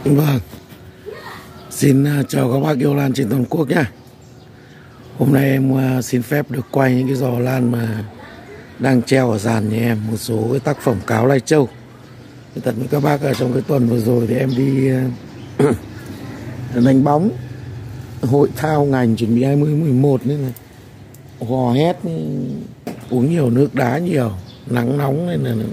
Vâng, xin chào các bác yêu lan trên toàn quốc nhé. Hôm nay em xin phép được quay những cái giò lan mà đang treo ở dàn nhà em, một số cái tác phẩm cáo lai châu. Thật với các bác, trong cái tuần vừa rồi thì em đi đánh bóng hội thao ngành chuẩn bị 20/11 nên là hò hét, uống nhiều nước đá nhiều, nắng nóng nên là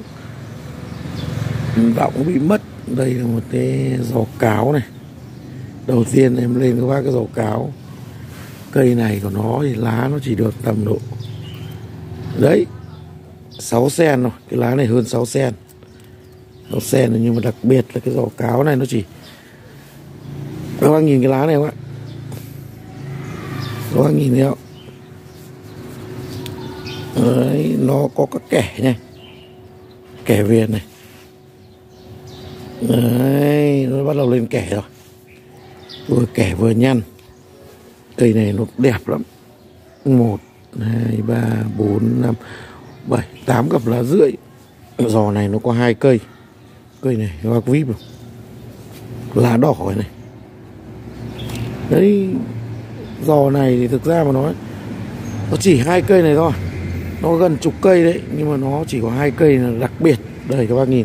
giọng bị mất. Đây là một cái giò cáo này. Đầu tiên em lên các bác cái giò cáo. Cây này của nó thì lá nó chỉ được tầm độ đấy 6 cm rồi. Cái lá này hơn 6 cm, 6 cm, nhưng mà đặc biệt là cái giò cáo này nó chỉ, các bác nhìn cái lá này không ạ? Các bác nhìn thấy không? Đấy, nó có các kẻ này, kẻ viền này. Đấy, nó bắt đầu lên kẻ rồi, vừa kẻ vừa nhăn. Cây này nó đẹp lắm. 1, 2, 3, 4, 5, 7, 8 cặp lá rưỡi. Giò này nó có 2 cây. Cây này các bác vip rồi, lá đỏ này. Đấy, giò này thì thực ra mà nói nó chỉ 2 cây này thôi. Nó gần chục cây đấy, nhưng mà nó chỉ có 2 cây là đặc biệt. Đây các bác nhìn.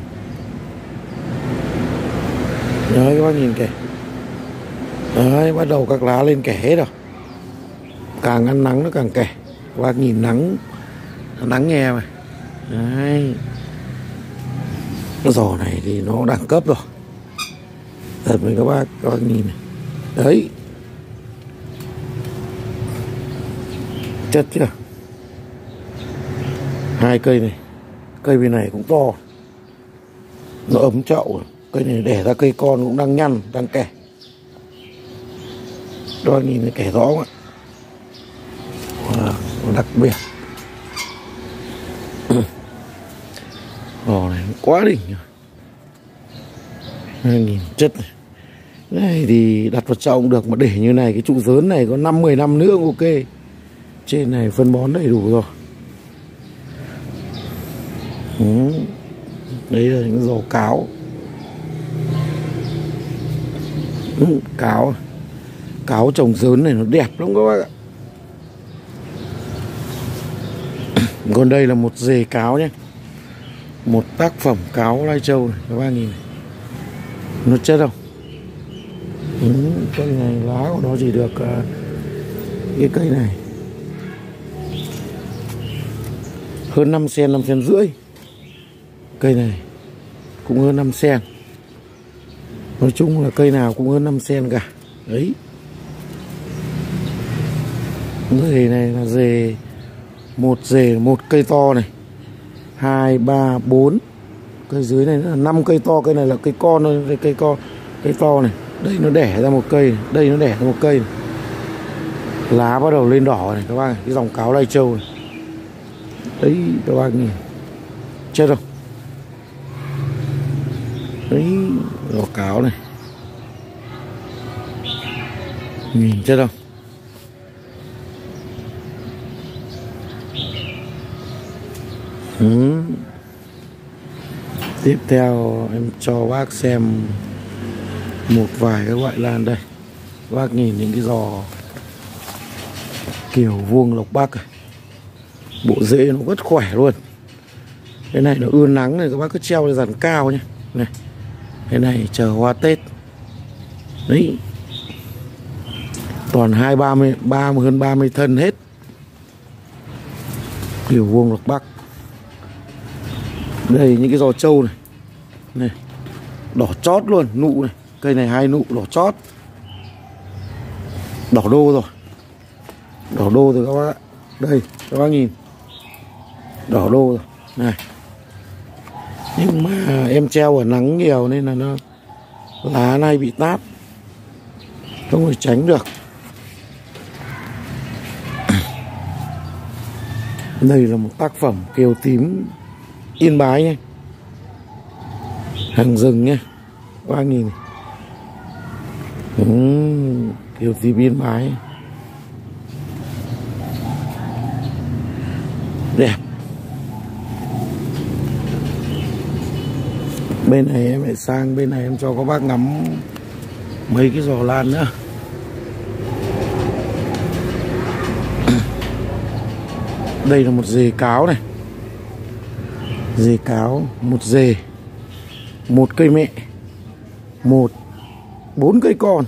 Đấy, các bác nhìn kìa. Đấy, bắt đầu các lá lên kẻ hết rồi. Càng ăn nắng nó càng kẻ. Các bác nhìn nắng nghe mà. Đấy, giò này thì nó đẳng cấp rồi. Thật với các bác nhìn này. Đấy, chất chưa? 2 cây này. Cây bên này cũng to, nó ấm chậu. Cây này đẻ ra cây con cũng đang nhăn, đang kẻ. Đó, nhìn cái kẻ rõ không ạ? Wow, đặc biệt. Giò này quá đỉnh rồi. 2000 chất này. Này thì đặt vào chậu cũng được, mà để như này cái trụ dớn này có 5-10 năm nữa cũng ok. Trên này phân bón đầy đủ rồi. Đấy là những giò cáo. Cáo trồng dớn này nó đẹp lắm các bác ạ. Còn đây là một rề cáo nhé, một tác phẩm cáo lai châu này, các bác nhìn này. Nó chất không? Cây này lá của nó chỉ được cái cây này hơn 5 cm, 5 cm rưỡi. Cây này cũng hơn 5 cm. Nói chung là cây nào cũng hơn 5 cm cả. Đấy, rề này là rề một cây to này, 2, 3, 4. Cây dưới này là 5 cây to. Cây này là cây con thôi. Cây to này. Đây nó đẻ ra một cây này. Đây nó đẻ ra một cây này. Lá bắt đầu lên đỏ này các bác này. Cái dòng cáo lai châu này. Đấy, các bác nhìn chết không? Đấy, giò cáo này, nhìn chết không? Tiếp theo em cho bác xem một vài các loại lan đây. Bác nhìn những cái giò kiểu vuông lộc bắc này. Bộ rễ nó rất khỏe luôn. Cái này nó ưa nắng này, các bác cứ treo lên dàn cao nhé. Này, cái này chờ hoa Tết. Đấy, toàn 20-30 hơn 30 thân hết. Kiểu vuông lộc bắc. Đây những cái giò trâu này. Này, đỏ chót luôn, nụ này. Cây này 2 nụ đỏ chót. Đỏ đô rồi. Đỏ đô rồi các bác ạ. Đây, các bác nhìn. Đỏ đô rồi. Này. Nhưng mà em treo ở nắng nhiều nên là nó lá này bị táp, không thể tránh được. Đây là một tác phẩm kiều tím Yên Bái nhé, hàng rừng nhé. Các bác nhìn. Kiều tím Yên Bái đẹp. Bên này em lại sang bên này em cho các bác ngắm mấy cái giò lan nữa. Đây là một dề cáo này. Dề cáo, một dề, một cây mẹ, bốn cây con.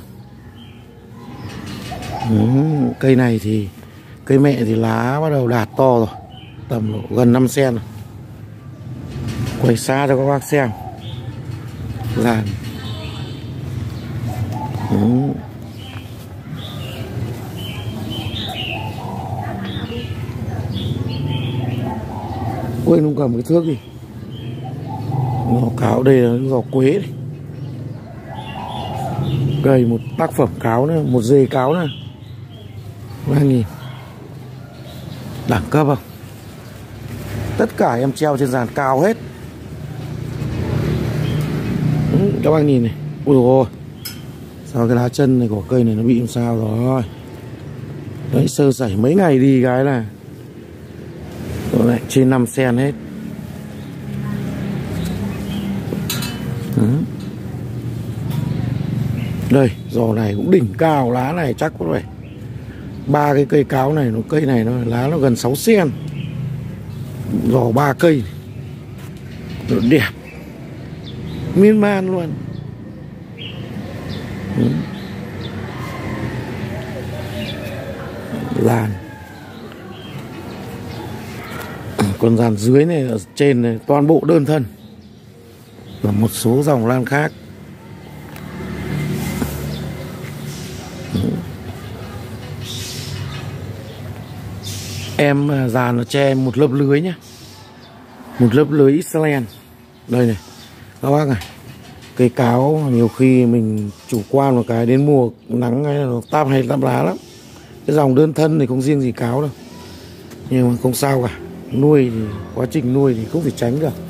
Cây này thì cây mẹ thì lá bắt đầu đạt to rồi, tầm gần 5 cm rồi. Quay xa cho các bác xem làn. Quên không cầm cái thước gì. Nó cáo đây là giò quế này. Cây một tác phẩm cáo nữa, một dề cáo nữa 3.000. Đẳng cấp không? Tất cả em treo trên dàn cao hết. Các bác nhìn này. Ui dồi ôi, sao cái lá chân này của cây này nó bị làm sao rồi. Đấy, sơ sẩy mấy ngày đi cái là nó lại trên 5 cm hết. Đây, giò này cũng đỉnh cao, lá này chắc có phải 3 cái cây cáo này, nó cây này nó lá nó gần 6 cm. Giò 3 cây nó đẹp miên man luôn. Làn. Còn dàn dưới này ở trên này toàn bộ đơn thân và một số dòng lan khác. Em dàn nó che một lớp lưới nhé, một lớp lưới Israel. Đây này các bác này, cây cáo nhiều khi mình chủ quan một cái đến mùa nắng hay là nó táp hay táp lá lắm. Cái dòng đơn thân thì không riêng gì cáo đâu, nhưng mà không sao cả. Nuôi thì quá trình nuôi thì không thể tránh được.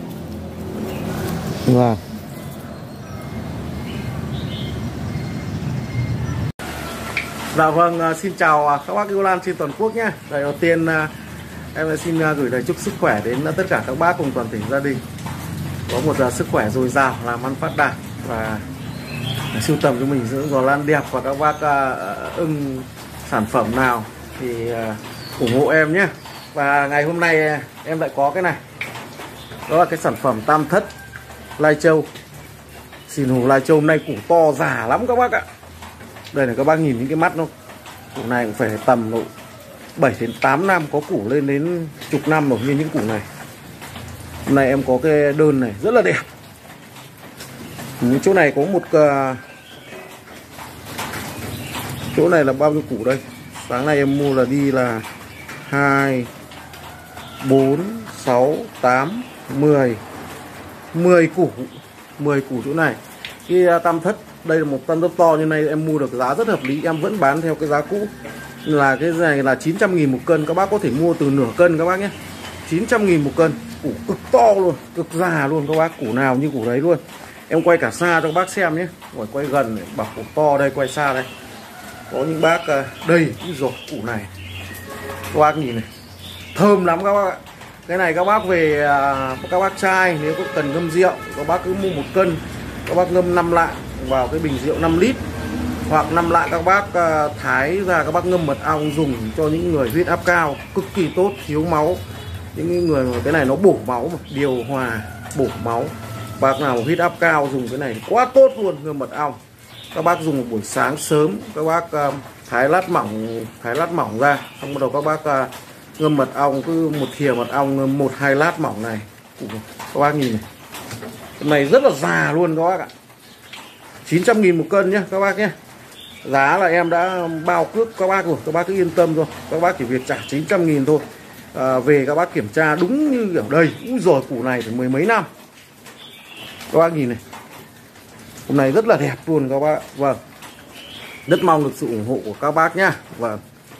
Vâng. Dạ vâng, xin chào các bác yêu lan trên toàn quốc nhé. Đầu tiên em xin gửi lời chúc sức khỏe đến tất cả các bác cùng toàn thể gia đình có một sức khỏe dồi dào, làm ăn phát đạt và sưu tầm cho mình những giò lan đẹp. Và các bác ưng sản phẩm nào thì ủng hộ em nhé. Và ngày hôm nay em lại có cái này, đó là cái sản phẩm tam thất lai châu. Xìn hồ lai châu hôm nay củ to già lắm các bác ạ. Đây là các bác nhìn những cái mắt nó, củ này cũng phải tầm 7 đến 8 năm, có củ lên đến chục năm rồi như những củ này. Hôm nay em có cái đơn này rất là đẹp. Chỗ này có một chỗ này là bao nhiêu củ đây? Sáng nay em mua là đi là 2 4 6 8 10 củ, 10 củ chỗ này. Cái tam thất đây là một tam thất to như này em mua được giá rất hợp lý, em vẫn bán theo cái giá cũ là cái này là 900.000 một cân. Các bác có thể mua từ nửa cân các bác nhé. 900.000 một cân, củ cực to luôn, cực già luôn các bác, củ nào như củ đấy luôn. Em quay cả xa cho các bác xem nhé. Rồi quay gần này, bảo củ to đây, quay xa đây. Có những bác đây, rồi củ này các bác nhìn này, thơm lắm các bác ạ. Cái này các bác về các bác chai, nếu có cần ngâm rượu các bác cứ mua 1 cân, các bác ngâm 5 lạng vào cái bình rượu 5 lít, hoặc 5 lạng các bác thái ra các bác ngâm mật ong dùng cho những người huyết áp cao, cực kỳ tốt, thiếu máu. Những người mà cái này nó bổ máu mà, điều hòa bổ máu. Bác nào huyết áp cao dùng cái này quá tốt luôn, ngâm mật ong. Các bác dùng một buổi sáng sớm, các bác thái lát mỏng ra, xong bắt đầu các bác ngâm mật ong, cứ một thìa mật ong ngâm 1-2 lát mỏng này. Các bác nhìn này, cái này rất là già luôn các bác ạ. 900.000 một cân nhé các bác nhé. Giá là em đã bao cước các bác rồi, các bác cứ yên tâm rồi. Các bác chỉ việc trả 900.000 thôi. Về các bác kiểm tra đúng như kiểu đây. Úi rồi, củ này phải 10 mấy năm. Các bác nhìn này, hôm nay rất là đẹp luôn các bác. Vâng, rất mong được sự ủng hộ của các bác nhá. Vâng.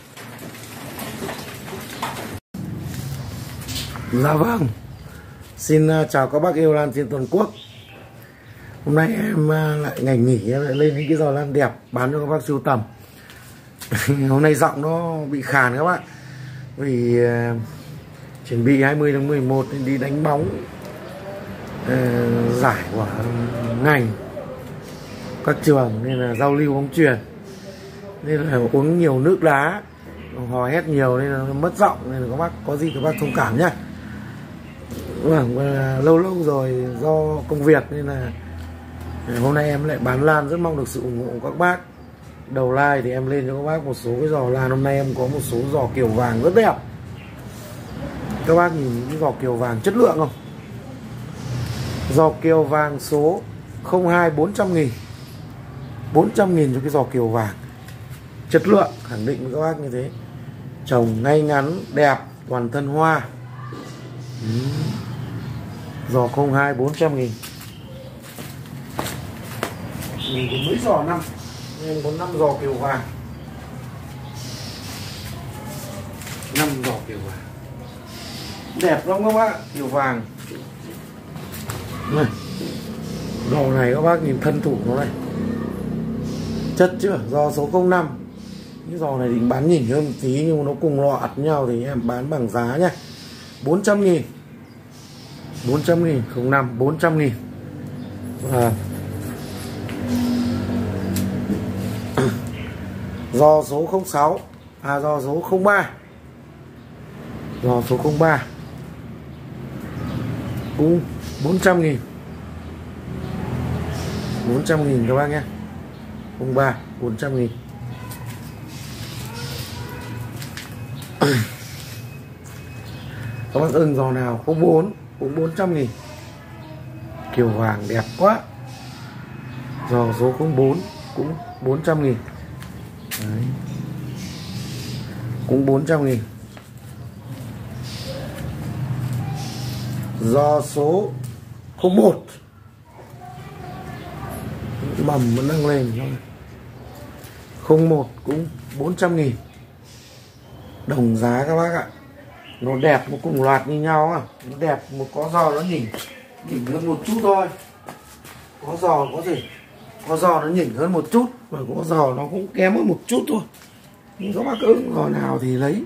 Dạ vâng, xin chào các bác yêu lan trên toàn quốc. Hôm nay em lại ngày nghỉ, em lại lên những cái giò lan đẹp bán cho các bác sưu tầm. Hôm nay giọng nó bị khàn các bác, vì chuẩn bị 20 tháng 11 đi đánh bóng giải của ngành các trường, nên là giao lưu bóng chuyền, nên là uống nhiều nước đá, hò hét nhiều nên là mất giọng, nên là các bác có gì các bác thông cảm nhá. Vâng, lâu lâu rồi do công việc nên là hôm nay em lại bán lan, rất mong được sự ủng hộ của các bác. Đầu like thì em lên cho các bác một số cái giò lan. Hôm nay em có một số giò kiều vàng rất đẹp. Các bác nhìn những cái giò kiều vàng chất lượng không? Giò kiều vàng số 02 400.000, 400.000 cho cái giò kiều vàng chất lượng, khẳng định với các bác như thế. Trồng ngay ngắn đẹp, toàn thân hoa. Giò 02 400.000. Mình có mấy giò năm, nên có 5 giò kiều vàng, 5 giò kiều vàng đẹp lắm các bác. Kiều vàng này, giò này các bác nhìn thân thủ nó này, chất chưa? Giò số 05. Cái giò này định bán nhỉnh hơn một tí, nhưng nó cùng loạt nhau thì em bán bằng giá nhá, 400.000, 400.000, 05 400.000. Giò số 06, giò số 03, giò số 03 cũng 400.000, 400.000 các bác nhé. 03 400.000. Các bác ưng giò nào 04 cũng 400.000. Kiều vàng đẹp quá. Giò số 04 cũng 400.000. Đấy. Cũng 400.000. Giò số 01 mầm nó nâng lên thôi. 01 cũng 400.000. Đồng giá các bác ạ. Nó đẹp, nó cùng loạt như nhau à. Nó đẹp, một có giò nó nhỉnh hơn một chút thôi. Có giò có thể, có giò nó nhỉnh hơn một chút, và có giò nó cũng kém hơn một chút thôi. Nhưng các bác ưng giò nào thì lấy.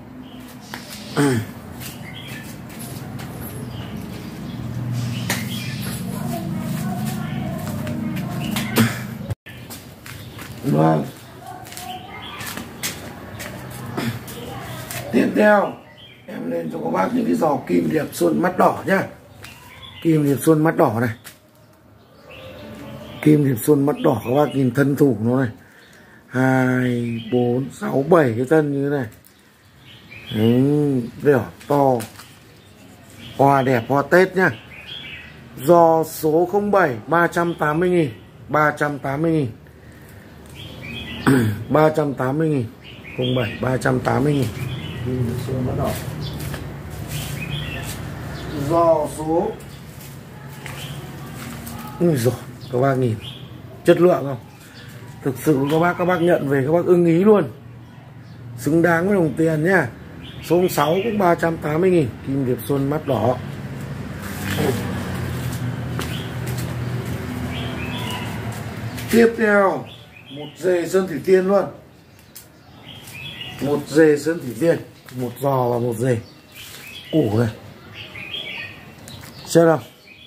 Vâng. Tiếp theo em lên cho các bác những cái giò kim điệp xuân mắt đỏ nhá. Kim điệp xuân mắt đỏ này. Kim điệp xuân mắt đỏ các bác nhìn thân thủ nó này. 2, 4, 6, 7 cái thân như thế này. Đỏ to. Hoa đẹp, hoa Tết nhá. Giò số 07 380.000, 380.000. 380.000. 07 380.000. Xuân mắt đỏ. Giò số, ui giời, các bác nhìn chất lượng không? Thực sự các bác nhận về các bác ưng ý luôn, xứng đáng với đồng tiền nhá. Số 6 cũng 380.000. Kim điệp xuân mắt đỏ. Tiếp theo một dề sơn thủy tiên luôn. Một dề sơn thủy tiên, một giò và một dề củ này. Xem nào.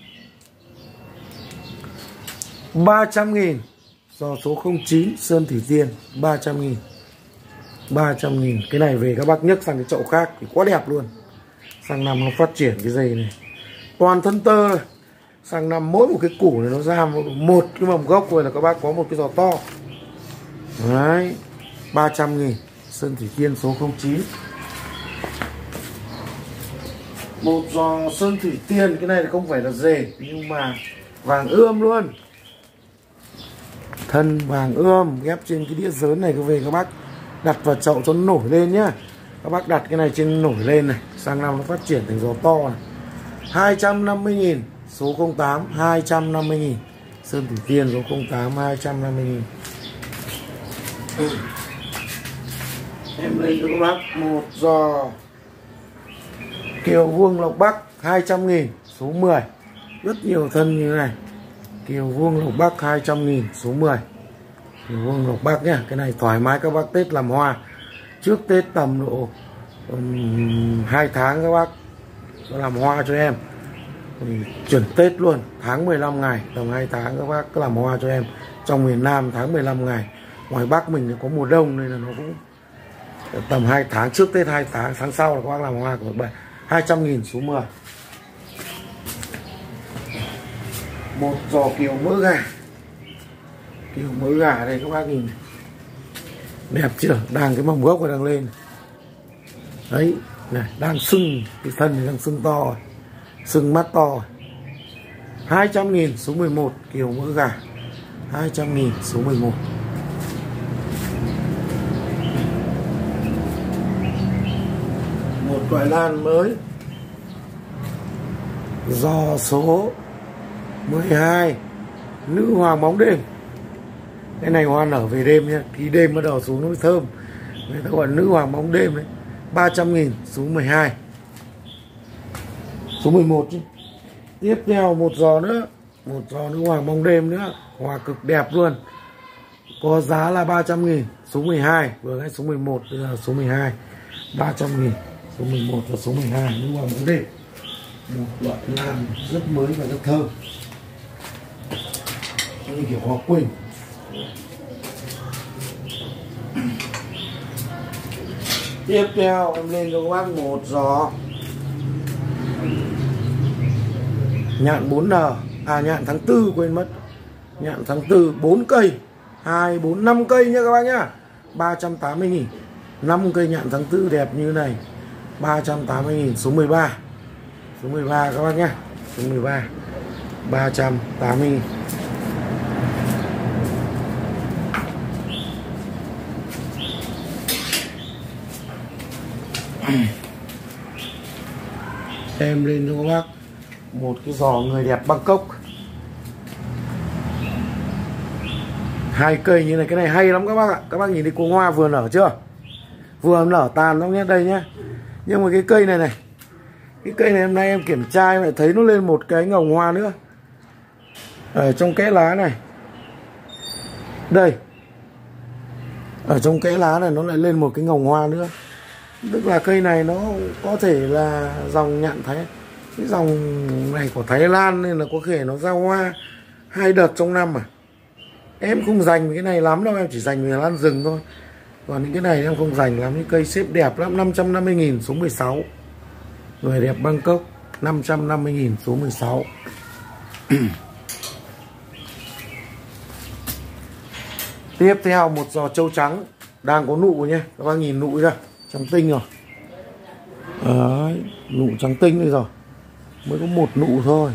300.000. Giò số 09 sơn thủy tiên 300.000. 300.000. Cái này về các bác nhấc sang cái chậu khác thì quá đẹp luôn. Sang năm nó phát triển cái dây này toàn thân tơ này. Sang năm mỗi một cái củ này nó ra một cái mầm gốc rồi là các bác có một cái giò to. Đấy. 300.000. Sơn thủy tiên số 09. Một giò sơn thủy tiên. Cái này không phải là dề, nhưng mà vàng ươm luôn. Thân vàng ươm ghép trên cái đĩa dớn này. Về các bác đặt vào chậu cho nó nổi lên nhá. Các bác đặt cái này trên nổi lên này. Sang năm nó phát triển thành giò to này. 250.000. Số 08 250.000. Sơn thủy tiên số 08 250.000. Em lấy cho các bác một giò Kiều Vuông Lộc Bắc 200.000. Số 10. Rất nhiều thân như thế này. Kiều Vuông Lộc Bắc 200.000. Số 10. Kiều Vuông Lộc Bắc nhá. Cái này thoải mái các bác Tết làm hoa. Trước Tết tầm độ 2 tháng các bác làm hoa cho em. Chuẩn Tết luôn, tháng 15 ngày, tầm 2 tháng các bác cứ làm hoa cho em. Trong miền Nam tháng 15 ngày, ngoài Bắc mình có mùa đông nên là nó cũng tầm 2 tháng, trước Tết 2 tháng sau là các bác làm hoa của 200.000 số 10. Một giò kiều mỡ gà. Kiều mỡ gà đây các bác nhìn này. Đẹp chưa? Đang cái mầm gốc đang lên. Đấy, này, đang sưng, cái thân này đang sưng to, sưng mắt to. 200.000 số 11 kiều mỡ gà. 200.000 số 11. Một loại lan mới. Giò số 12 nữ hoàng bóng đêm. Cái này hoa nở về đêm nhé, khi đêm bắt đầu xuống nó mới thơm. Người ta gọi nữ hoàng bóng đêm đấy. 300.000 số 12. Số 11 chứ. Tiếp theo một giò nữa, một giò nữ hoàng bóng đêm nữa, hoa cực đẹp luôn. Có giá là 300.000 số 12, vừa ngay số 11 bây giờ số 12. 300.000 số 11 và số 12 nữ hoàng bóng đêm. Một loại lan rất mới và rất thơm. Như kiểu hoa quỳnh. Tiếp theo em lên cho các bác một giò nhạn 4N, nhạn tháng 4 quên mất. Nhạn tháng 4 4 cây, 2 4 5 cây nha các bác nhá. 380.000. 5 cây nhạn tháng 4 đẹp như này. 380.000 số 13. Số 13 các bác nhá. Số 13. 380.000. Em lên cho các bác một cái giò người đẹp Bangkok. 2 cây như này, cái này hay lắm các bác ạ. Các bác nhìn thấy cuống hoa vừa nở chưa? Vừa nở tàn xong nhé, đây nhé. Nhưng mà cái cây này này, cái cây này hôm nay em kiểm tra em lại thấy nó lên một cái ngồng hoa nữa ở trong kẽ lá này. Đây, ở trong kẽ lá này nó lại lên một cái ngồng hoa nữa. Tức là cây này nó có thể là dòng nhạn Thái, cái dòng này của Thái Lan, nên là có thể nó ra hoa 2 đợt trong năm à. Em không dành cái này lắm đâu, em chỉ dành về lan rừng thôi. Còn những cái này em không dành lắm. Những cây xếp đẹp lắm. 550.000 số 16. Người đẹp Bangkok. 550.000 số 16. Tiếp theo một giò trâu trắng đang có nụ nhé. Các bác nhìn nụ chưa? Trắng tinh rồi. Đấy, nụ trắng tinh đây rồi. Mới có một nụ thôi.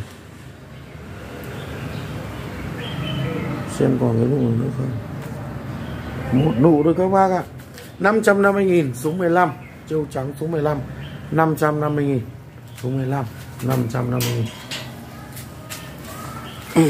Xem còn cái nụ nữa không. Một nụ thôi các bác ạ. 550.000 số 15. Trâu trắng số 15. 550.000 số 15. 550.000.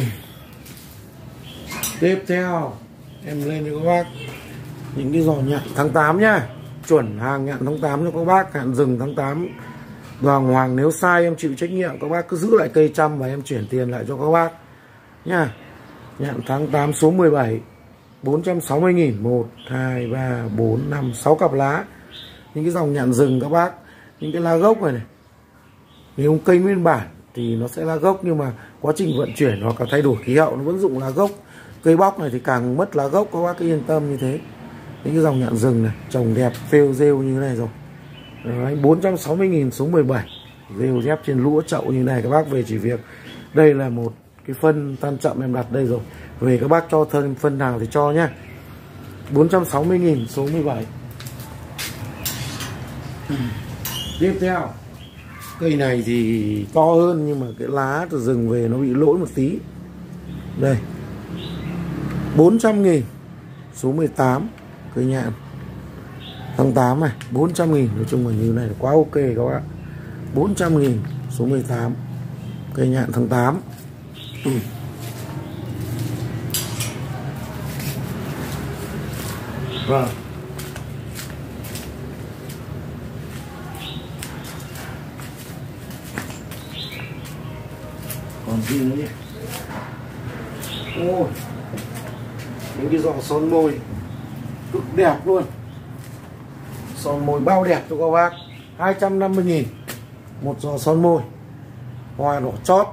Tiếp theo em lên cho các bác những cái giò nhạn tháng 8 nhá. Chuẩn hàng nhạn tháng 8 cho các bác. Hạn rừng tháng 8 Đoàn Hoàng, nếu sai em chịu trách nhiệm. Các bác cứ giữ lại cây trăm và em chuyển tiền lại cho các bác nha. Nhạn tháng 8 số 17. 460.000. 1, 2, 3, 4, 5, 6 cặp lá. Những cái dòng nhạn rừng các bác. Những cái lá gốc này này, nếu cây nguyên bản thì nó sẽ lá gốc, nhưng mà quá trình vận chuyển hoặc là thay đổi khí hậu nó vẫn dụng lá gốc. Cây bóc này thì càng mất lá gốc, các bác cứ yên tâm như thế. Những cái dòng nhạn rừng này trồng đẹp phêu rêu như thế này rồi. Đấy, 460.000 số 17. Rêu dép trên lũa chậu như này các bác về chỉ việc. Đây là một cái phân tan chậm em đặt đây rồi. Về các bác cho thêm phân nào thì cho nhá. 460.000 số 17. Tiếp theo, cây này thì to hơn nhưng mà cái lá từ rừng về nó bị lỗi một tí. Đây, 400.000 số 18. Cây nhạn tháng 8 này, 400.000. Nói chung là như này là quá ok các bạn. 400.000 số 18. Cây nhạn tháng 8. Vâng. Còn gì nữa nhỉ? Ôi, những cái giò son môi cực đẹp luôn. Son môi bao đẹp cho các bác. 250.000 một giò son môi. hoa đỏ chót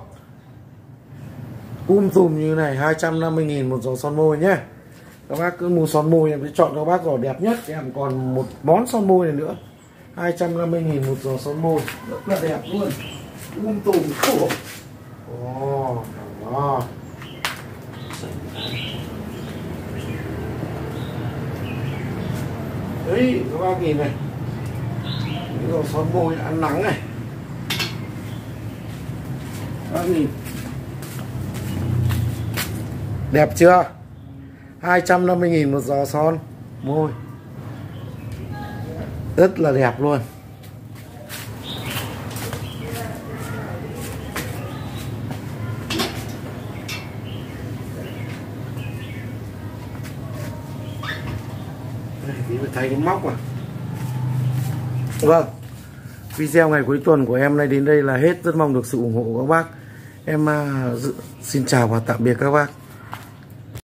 tùm như này, 250.000 một giò son môi nhé. Các bác cứ mua son môi em sẽ chọn cho bác giò đẹp nhất. Em còn một món son môi này nữa, 250.000 một giò son môi, rất là đẹp luôn, tùm khổ. Đó. Đấy, các bác nhìn này, cái giò son môi ăn nắng này, các bác nhìn đẹp chưa? 250.000 một giò son môi, rất là đẹp luôn. Thì phải thấy cái móc à. Vâng, video ngày cuối tuần của em nay đến đây là hết. Rất mong được sự ủng hộ của các bác. Em xin chào và tạm biệt các bác.